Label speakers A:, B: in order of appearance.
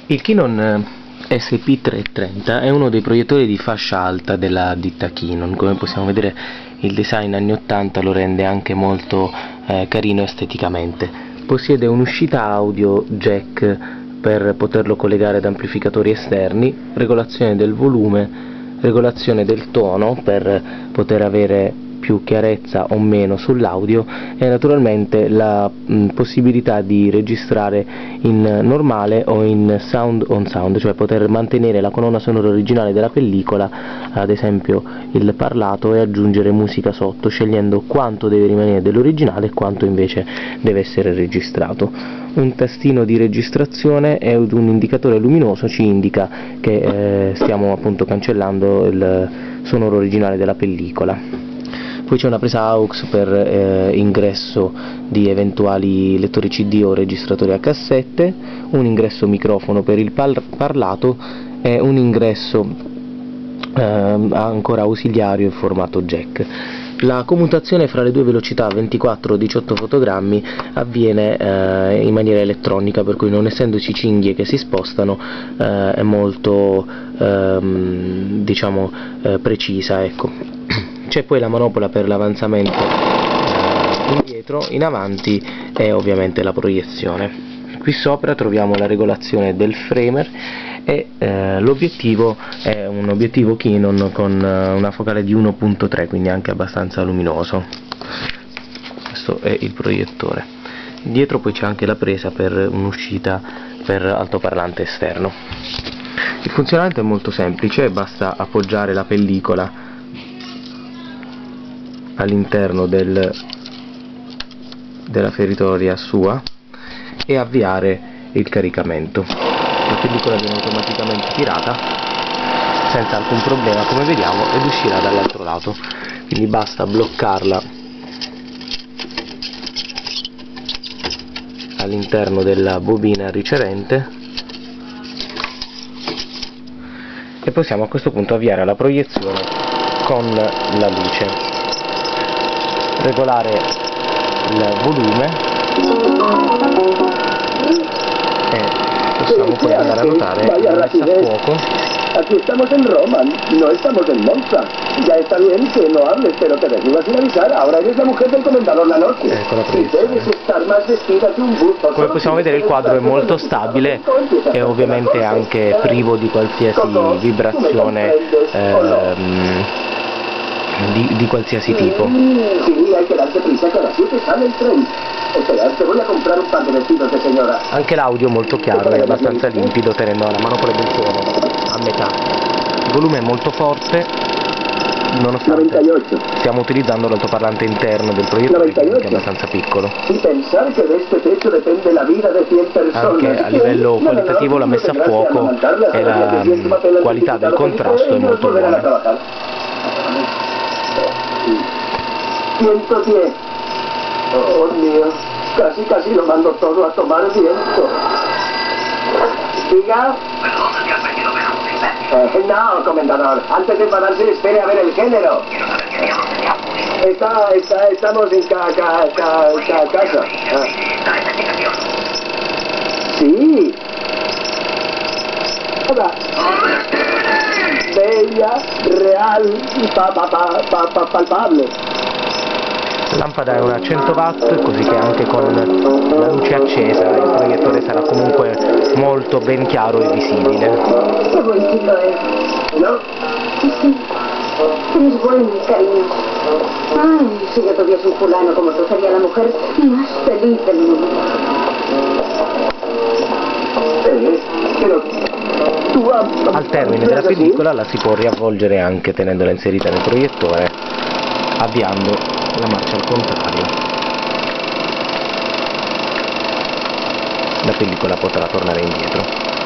A: Il Canon SP330 è uno dei proiettori di fascia alta della ditta Canon. Come possiamo vedere, il design anni 80 lo rende anche molto carino esteticamente. Possiede un'uscita audio jack per poterlo collegare ad amplificatori esterni, regolazione del volume, regolazione del tono per poter avere più chiarezza o meno sull'audio, e naturalmente la possibilità di registrare in normale o in sound on sound, cioè poter mantenere la colonna sonora originale della pellicola, ad esempio il parlato, e aggiungere musica sotto, scegliendo quanto deve rimanere dell'originale e quanto invece deve essere registrato. Un tastino di registrazione e un indicatore luminoso ci indica che stiamo appunto cancellando il sonoro originale della pellicola. Poi c'è una presa AUX per ingresso di eventuali lettori CD o registratori a cassette, un ingresso microfono per il parlato e un ingresso ancora ausiliario in formato jack. La commutazione fra le due velocità 24 o 18 fotogrammi avviene in maniera elettronica, per cui non essendoci cinghie che si spostano è molto precisa, ecco. C'è poi la manopola per l'avanzamento indietro, in avanti, e ovviamente la proiezione. Qui sopra troviamo la regolazione del framer e l'obiettivo è un obiettivo Canon con una focale di 1.3, quindi anche abbastanza luminoso. Questo è il proiettore. Dietro poi c'è anche la presa per un'uscita per altoparlante esterno. Il funzionamento è molto semplice, basta appoggiare la pellicola all'interno della feritoia sua e avviare il caricamento. La pellicola viene automaticamente tirata senza alcun problema, come vediamo, ed uscirà dall'altro lato, quindi basta bloccarla all'interno della bobina ricevente e possiamo a questo punto avviare la proiezione con la luce, regolare il volume e possiamo poi andare a notare la messa a fuoco.
B: Aquí estamos en Roma, no estamos en Monza. Ya está bien que no hables, pero te desnudas sin avisar. Ahora eres la mujer del comendador la noche. Y debes estar más vestida que un busto.
A: Come possiamo vedere, il quadro è molto stabile e ovviamente anche privo di qualsiasi vibrazione di qualsiasi tipo.
B: Sí, hay que darse prisa, que a las 7 sale el tren. Espera, te voy a comprar un par de vestidos de señora.
A: Anche l'audio è molto chiaro e abbastanza limpido, tenendo la manopola del suono a metà. Il volume è molto forte, nonostante
B: 98.
A: stiamo utilizzando l'altoparlante interno del proiettore, che è abbastanza piccolo.
B: Y pensar que de este techo depende la vida de 100 personas.
A: Anche a livello qualitativo la messa a fuoco e la qualità del contrasto è molto buona.
B: 110. Oh mio, casi lo mando todo a tomar viento. Diga.
C: ¿Dónde te has metido menos?
B: No, comendador, antes de enfadarse espere a ver el género.
C: Quiero saber qué diablos te ha ocurrido.
B: Estamos en casa.
C: ¿Esta investigación?
B: Sí. Hola. Bella, real, palpable.
A: La lampada è una 100 watt, così che anche con la luce accesa il proiettore sarà comunque molto ben chiaro e visibile.
D: Qué buen chico es.
B: ¿No?
D: Sí, eres buen, cariño. Ay, si yo tuviese un fulano como tú, sería la mujer más feliz del mundo.
B: Pero tú
A: Al termine della pellicola la si può riavvolgere anche tenendola inserita nel proiettore, avviando la marcia al contrario. La pellicola potrà tornare indietro.